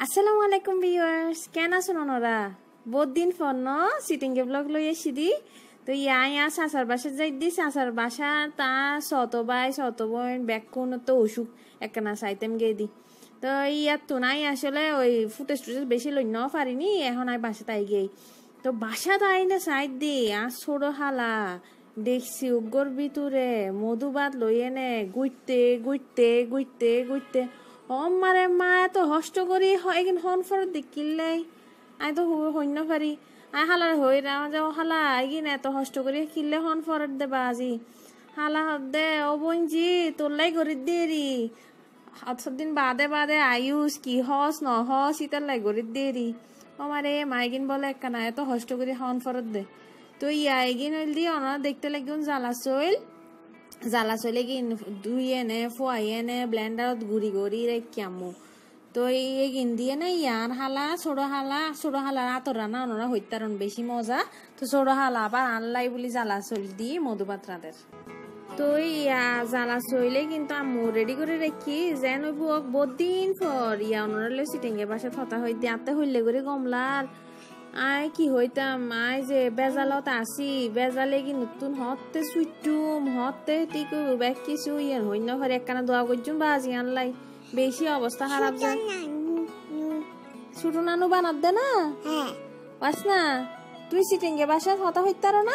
আসসালামু আলাইকুম ভিউয়ার্স, কেন আছেন ওনারা? বহুত দিন ফোন ন সিটিং এ ব্লগ লই এসি দি। তো ইয়া সাসার বাসা যাই দি। সাসার বাসা তা শত ভাই শত বোন ব্যাকুন তো অসুখ একখানা সাইতেম গে দি। তো ইয়ার তো নাই আসলে ওই ফুটেজ টুটেজ বেশি লই ন পারিনি, এখন আই বাসা তাই গেই। তো বাসা তাই না সাইড দি আর ছোড়ো হালা দেখছি উগ্গর ভিতরে মধুবাদ লই এনে গুইতে গুইতে গুইতে গুইতে মারে মা এত হষ্ট করি এগিন হন ফরত দেখিলাই আই তো হইন পারি আই হালার হই রাম যাও হালা এগিন এত হষ্ট করি কিনলে হন ফরত দেবা আজি হালা হদ দে ও বঞ্জি তোলাই করি দেরি দিন বাদে বাদে আয়ুষ কি হস ন হস ইতার লাই করি দেরি মারে মাইগিন বলে একখানা এত হষ্ট করি হন ফরত দে। তো ইয়া এগিন হইল দি অনা দেখতে লাগিন জ্বালা চলে কি ধুই এনে ফুয়াই এনে ব্লেন্ডারত গুড়ি গুড়ি রেখামো। তো এই দিয়ে না ইয়ান হালা ছোড়ো হালার আতর রান্না ওনারা হইতারন বেশি মজা। তো ছোড়ো হালা আবার আনলাই বলি জ্বালা চল দি মধুপাত্রাদের। তো ইয়া জ্বালা চইলে কিন্তু আম্মু রেডি করে রেখি যেন বুক বহুদিন পর ইয়া ওনারা সিটিংয়ে বাসা থতা হই দিয়াতে হইলে করে গমলার আই কি হইতাম আই যে বেজালত আসি বেজালে কি নতুন হতে সুইটুম হতে টিকু ব্যাগ কিছু ইয়ান হইন ঘরে একখানা দোয়া করছুম বাজি আনলাই বেশি অবস্থা খারাপ যায়। ছোট নানু বানাত দে না বাস না তুই সিটিংয়ে বাসা হতা হইতার না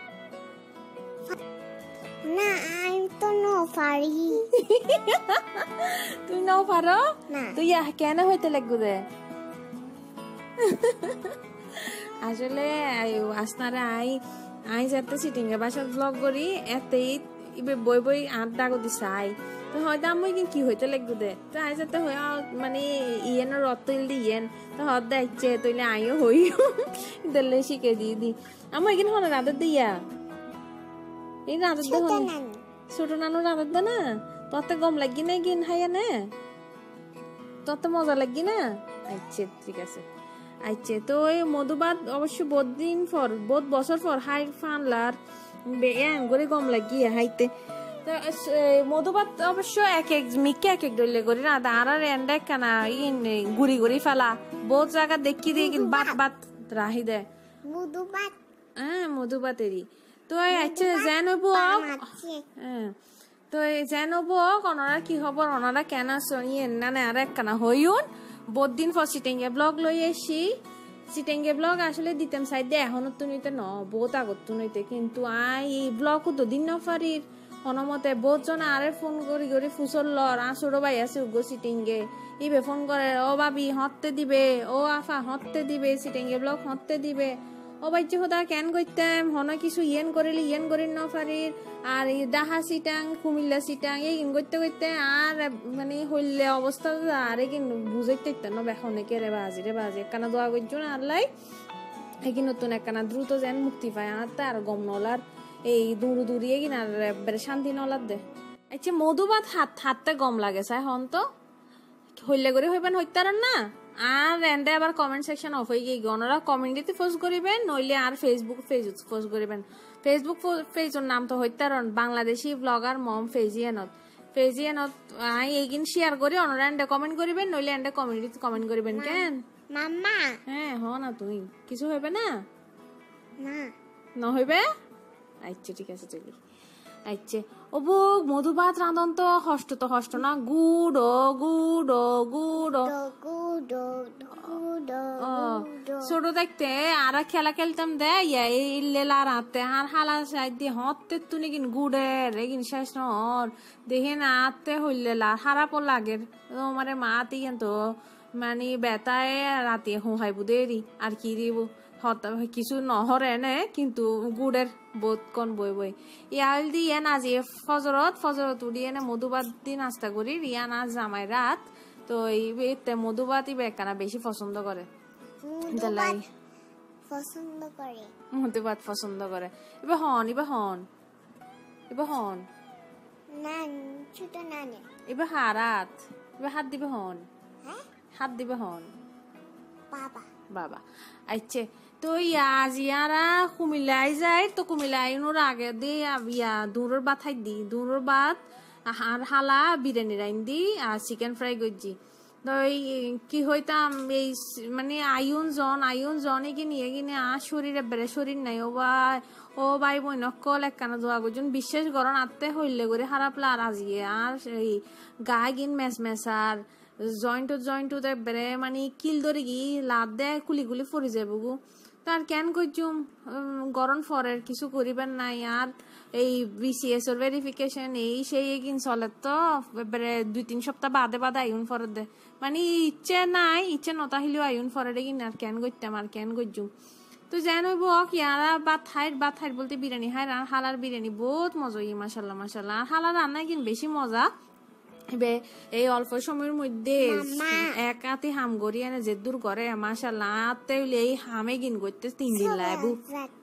না আমি তো পারি তুই নাও পারো তুই কেন হইতে লাগবো দে আসলে আসনারে আই যাতে সিটিং এ বাসা ব্লগ করি এতেই বই আড্ডা গদি চাই তো হয়তো আমি কি হইতে লাগবো দে তো আই যাতে হই মানে ইয়েন রত দি ইয়েন তো হদ দেখছে তইলে আইও হই দিলে শিখে দি আমি এখানে হন রাতের দিয়া এই রাতের দে ছোট নানু রাতের দে না তোতে গম লাগি না গিন হাইয়া নে তোতে মজা লাগি না আচ্ছা ঠিক আছে। আচ্ছা তো ওই মধুবাদ অবশ্য বহুত বছর পর হাই ফানলার বেয়ান করে গম লাগিয়ে হাইতে তো মধুবাদ অবশ্য এক ডলে করি না আর এন্ডা কানা গুড়ি গুড়ি ফেলা বহুত জায়গা দেখি দিয়ে বাত রাহি দে মধুবাতেরই তো আচ্ছা যেন তো যেন ওনারা কি খবর ওনারা কেন শুনিয়ে না আর একখানা হইউন বহুত দিন পর সিটিংয়ে ব্লগ লই এসি সিটিংয়ে ব্লগ আসলে দিতাম সাইড দিয়ে এখনো তো নিতে ন বহুত আগত তো নিতে কিন্তু আই এই ব্লগ তো দিন ন পারির অনমতে বহুত জন আরে ফোন করি ফুসল লর ছোট ভাই আছে উগো সিটিংয়ে ইবে ফোন করে ও ভাবি হতে দিবে ও আফা হতে দিবে সিটিংয়ে ব্লগ হতে দিবে ও বাইচে হোদা কেন কইতাম হন কিছু ইয়েন করিলি ইয়েন করি ন পারির আর ডাহা সিটাং কুমিল্লা সিটাং এই করতে করতে আর মানে হইলে অবস্থা আরে কি বুঝাইতে না বেখনে কে রে বাজি একখানা দোয়া করছো না আল্লাহ এই নতুন একখানা দ্রুত যেন মুক্তি পায় আর গম নলার এই দূরিয়ে কিনা শান্তি নলার দে। আচ্ছা মধুবাদ হাততে গম লাগে চাই হন তো হইলে করে হইবেন হইতারন না আর এন্ডে আবার কমেন্ট সেকশন অফ হয়ে গিয়ে ওনারা কমেন্টিতে পোস্ট করিবেন নইলে আর ফেসবুক পেজ পোস্ট করিবেন। ফেসবুক পেজের নাম তো হইতারন বাংলাদেশি ব্লগার মম ফেজিয়ানত আই এইগিন শেয়ার করি ওনারা এন্ডে কমেন্ট করিবেন নইলে এন্ডে কমেন্টিতে কমেন্ট করিবেন কেন মাম্মা হ্যাঁ হ না তুই কিছু হইবে না হইবে আচ্ছা ঠিক আছে চলি। আচ্ছা ও বুক মধুবাদ রাঁধন তো হষ্ট না ছোট দেখতে আর খেলা খেলতাম দে লেলা রাতে আর হালা সাইড দিয়ে হতে তুনি কিন গুড়ের এগিন শেষ নর দেখে না আতে হইলেলা খারাপ লাগে মানে মাতি কিন্তু মানে বেতায় রাতে হোহাইব দেরি আর কি দিব কিছু নহরে নে কিন্তু গুড়ের বোধ কন বই ইয়াল দি ইয়ে নাজি ফজরত উড়ি এনে মধুবাদ দি নাস্তা করি রিয়া নাচ জামাই রাত তো এই মধুবাদ ই বেকানা বেশি পছন্দ করে মধুবাদ পছন্দ করে এবার হন এবার হাত দিবে হন বাবা আচ্ছা তো ইয়ারা কুমিল্লায় যায় তো কুমিল্লায় আগে দিয়ে দূরের ভাত আর হালা বিরিয়ানি রাইন দি আর চিকেন ফ্রাই করছি তো কি হইতাম এই মানে আয়ুন জনে কি নিয়ে কিনে শরীরে বেড়ে শরীর নাই ও ভাই বোন নকল একখানা দোয়া করছেন বিশেষ গরম আত্মে হইলে করে খারাপ লার আজিয়ে আর এই গায়ে গিন মেসার জয়েন্ট বেড়ে মানে কিল ধরে গি লাদ দেয় কুলি ফরি যাবো গো। তার কেন করছুম গরম ফরের কিছু করিবেন নাই আর এই বিসিএস এর ভেরিফিকেশন এই সেই এগিন চলে তো এবারে 2-3 সপ্তাহ বাদে আইন ফরের দে মানে ইচ্ছে নতা হইলেও আইন ফরের এগিন আর কেন করতাম আর কেন করছুম। তো যেন হইব ইয়ারা বাত হাইট বলতে বিরিয়ানি হাই হালার বিরিয়ানি বহুত মজা মাশাল্লাহ আর হালার রান্না কিন বেশি মজা এই অল্প সময়ের মধ্যে এক হাতে হাম গড়ি এনে যে দূর করে মাশাল্লাহ আতে হইলে এই হামে গিন করতে 3 দিন লাগবো।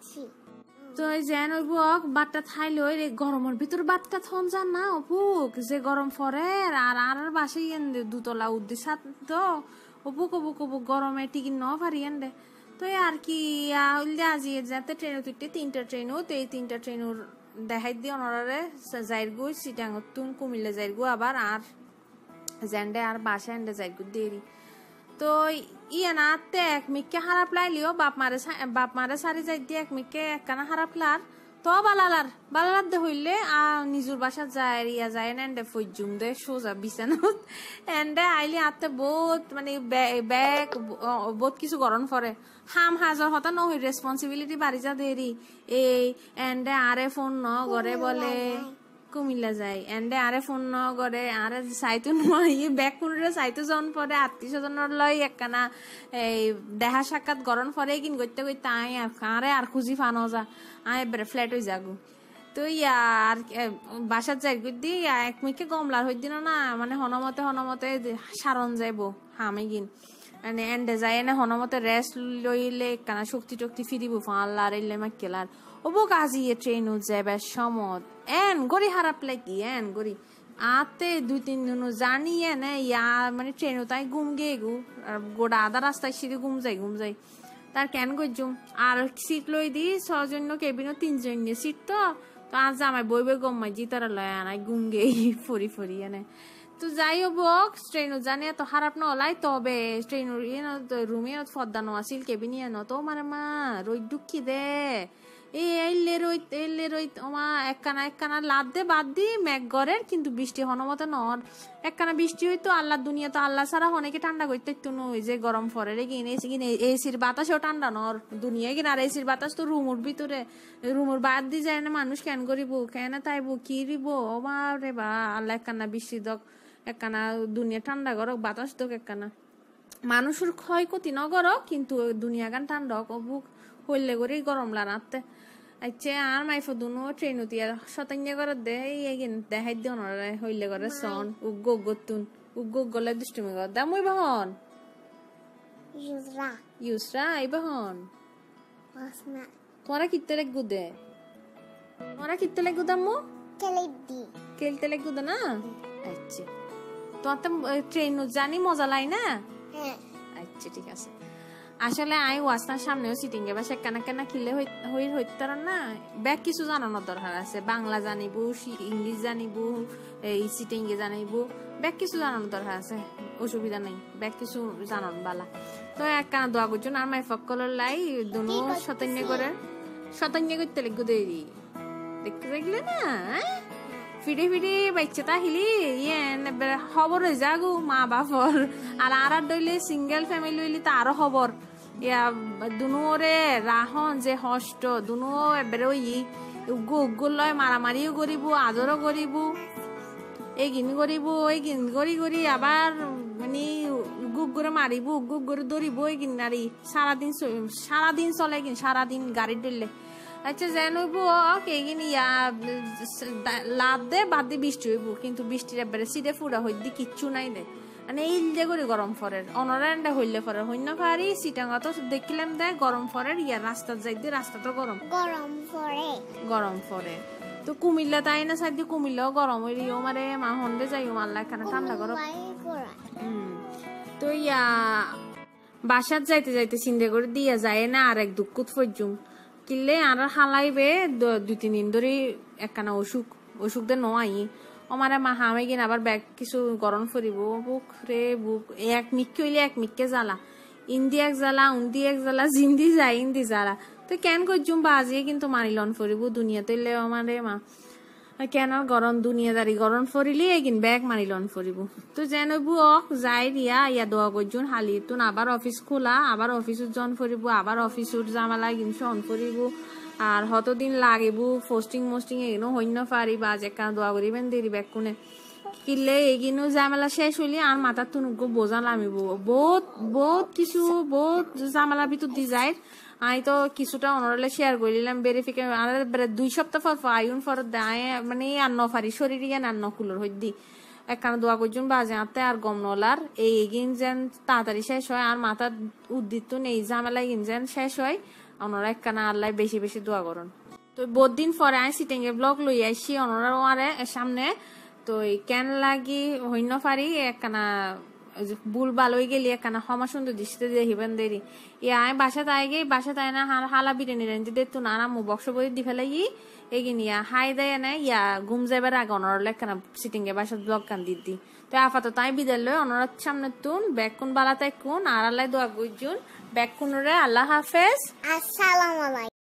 তো যেন হইব বাটটা থাইলে গরমের ভিতর বাটটা থন যান না অপুক যে গরম ফরে আর বাসে দুতলা উদ্দেশ্য তো অপুক গরমে টিকিট ন পারি দে। তো আর কি হইলে আজি যাতে ট্রেনে তুইতে 3টা ট্রেনও তো এই 3টা ট্রেনের দেখাই দিয়ে অনারে যাইরগু সিটাঙ্গতুন কুমিল্লা যাইরগু আবার আর জেন্ডে আর বাসা এন্ডে যাইরগু দেরি। তো না আত্তে এক মিকে খারাপ লাইলিও বাপ মারে সারি যাই দিয়ে এক মিকে একখানা খারাপ লার তো বালালার দে হইলে নিজুর বাসা যায় না এন্ডে ফজুম দে সোজা বিছানাত এন্ডে আইলি আত্তে বহুত মানে ব্যাগ বহুত কিছু গরম ফরে হাম হাজার হতা ন হই রেসপন্সিবিলিটি বাড়ি যা দেরি এই এন্ডে আরে ফোন ন করে বলে কুমিল্লা যায় এন্ডে আরে ফোন ন করে আরে সাইতু নয় ব্যাগ কোনরে সাইতু জন পরে 800 লই একখানা এই দেহা সাক্ষাৎ গরম ফরে কিন করতে আই আর খুঁজি ফানো যা আয় এবারে ফ্ল্যাট হয়ে যাগু। তো আর বাসার যাই দি এক মিকে গমলার হই দিন না মানে হনমতে সারণ যাইব হামে গিন মানে এন্ডে যায় না হনমতে রেস্ট লইলে একখানা শক্তি ফিরিব ফাল্লার এলে মাক্কেলার ওবো কাজি ট্রেন যাইবে সমত গড়ি হারাপ লাগি গড়ি আতে 2-3 দিন জানি না মানে ট্রেনও তাই ঘুম গে গু গোটা আধা রাস্তায় সিঁড়ি ঘুম যাই তার কেন গজুম আর সিট লই দি 6 জন কেবিনও 3 জন নিয়ে সিট তো আজ জামাই বইবে গম্মাই জি তারা লয় আনাই ঘুম গে ফরি এনে। তো যাই হোক ট্রেনও জানি এত খারাপ নলাই তবে ট্রেনের রুমে ফদ্দানো আসিল কেবিনি এনো তো মানে মা রই দুঃখী দে এলে রইত ওমা একখানা লাদ দে বাদ দি মেঘ গড়ের কিন্তু বৃষ্টি হনমতে নর একখানা বৃষ্টি হইতো আল্লাহ দুনিয়া তো আল্লাহ ছাড়া অনেকে ঠান্ডা করতে তো নই যে গরম ফরে কিনে এসির বাতাসও ঠান্ডা নর দুনিয়ায় কিনা আর এসির বাতাস তো রুমের ভিতরে রুমের বাদ দি যায় না মানুষ কেন করিব কেন তাইব কি রিব ওমা রে বা আল্লাহ একখানা বৃষ্টি দক একখানা দুনিয়া ঠান্ডা করক বাতাস দক একখানা মানুষের ক্ষয়ক্ষতি ন করক কিন্তু দুনিয়া গান ঠান্ডা বুক হইলে করে গরম লাগাতে আচ্ছা আর মাইফ দুনো ট্রেন উতিয়ার শতাংশ করে দে দেখাই দিও না হইলে করে সন উগ্গুন গলে দুষ্টুমি কর দা মুই বহন ইউসরা এই বহন তোরা কিত্তে লাগু দে তোরা কিত্তে লাগু দামু খেলতে লাগু দে না আচ্ছা তোমার তো ট্রেন জানি মজা লাই না আচ্ছা ঠিক আছে। আসলে আই ওয়াস্তার সামনেও সিটিং এ বাসে কেনা কিলে হইতে না ব্যাগ কিছু জানানোর দরকার আছে বাংলা জানিবো ইংলিশ জানিবো এই সিটিং এ জানিবো ব্যাগ কিছু জানানোর দরকার আছে অসুবিধা নেই ব্যাগ কিছু জানান বালা। তো একখানা দোয়া করছো আর মাই ফকলের লাই দুনো শতাংশ করতে লিখবো দেরি দেখতে দেখলে না ফিরে বাচ্চা তাহিলি খবর হয়ে যাগো মা বাপর আর দইলে সিঙ্গেল ফ্যামিলি হইলে তো আরো খবর দুনুরে রাহন যে হষ্ট দুনু এবারে উগ্গুল লয় মারামারিও করিব আদরও করিব এইগিন করি আবার মানে গুগ করে মারিব গুগ করে ধরিব এইগিন নারী সারাদিন চলে সারাদিন গাড়ি ধরলে। আচ্ছা যেন হইব এইগিন লাভ দে বাদ দিয়ে বৃষ্টি হইব কিন্তু বৃষ্টির এবারে সিটে ফুড়া হইদি কিচ্ছু নাই দে মানে ইলদে করে গরম ফরের অনরান্ডা হইলে ফরের হইনা পারি সিটাঙ্গা তো দেখলাম দে গরম ফরের রাস্তা যাই দিয়ে রাস্তা তো গরম ফরে তো কুমিল্লা তাই না সাইড দিয়ে কুমিল্লাও গরম হইলিও মারে মা হন্ডে যাইও মাল্লা এখানে ঠান্ডা গরম। তো বাসার যাইতে চিন্তা করে দিয়া যায় না আর এক দুঃখত ফজুম কিনলে আর হালাইবে 2-3 দিন ধরে একখানা অসুখ দে নয় আমারে মা হামে গিন আবার ব্যাগ কিছু গরম ফুরিব বুক রে বুক এক মিক্কে হইলে এক মিক্কে জ্বালা ইন্দি এক জ্বালা উন্দি এক জ্বালা জিন্দি যায় ইন্দি জ্বালা তো কেন করছুম বাজিয়ে কিন্তু মানিলন ফুরিব দুনিয়াতে আমারে মা কেন গরম দুনিয়াদারি গরম ফরিলি এগিন ব্যাগ মানিলন ফরিব তো যেন যাই দিয়া ইয়া দোয়া করছুন হালি তুন আবার অফিস খোলা আবার অফিসত জন ফরিব আবার অফিসত জামালা গিন শন ফরিব আর হতদিন লাগিব পোস্টিং মোস্টিং এগিনো হইন্য পারি বাজ একটা দোয়া করিবেন দেরি ব্যাগ কোনে কিনলে এগিনো জামেলা শেষ হইলে আর মাথার তুনুক বোঝা নামিব বহুত বহুত কিছু বহুত জামেলা ভিতর দি যায় আমি তো কিছুটা অনরলে শেয়ার করিলাম ভেরিফিকেশন আর 2 সপ্তাহ পর আইন ফর দায় মানে আর নফারি শরীর ইয়ান আর নকুলোর হইদি একখানা দোয়া করছুন বাজে আতে আর গম নলার এই এগিন যেন তাড়াতাড়ি শেষ হয় আর মাথার উদ্দিত নেই ঝামেলা এগিন যেন শেষ হয় ওনারা একখানা আল্লাহ বেশি বেশি দোয়া করুন তো বহুত দিন পরে আমি সিটিংয়ে ব্লগ লই আইসি ওনারা আরে সামনে তো কেন লাগি হইন্য পারি একখানা বুল বালই গেলি একখানা ক্ষমা সুন্দর দৃষ্টিতে দেখিবেন দেরি আয় বাসাত আয় গে বাসাত আয় না হালা বিরিয়ানি রেঞ্জি দে তো না মু বক্স বই দি ফেলাই এগিন হাই দেয় না ঘুম যাইবার আগে ওনারা একখানা সিটিংয়ে বাসাত ব্লগ কান দিদি তো আপাতত তাই বিদায় লয় ওনারা সামনে তুন ব্যাগ কোন বালাতাই কোন আর আল্লাহ দোয়া গুজুন ব্যাগ কোনরে আল্লাহ হাফেজ আসসালামু আলাইকুম।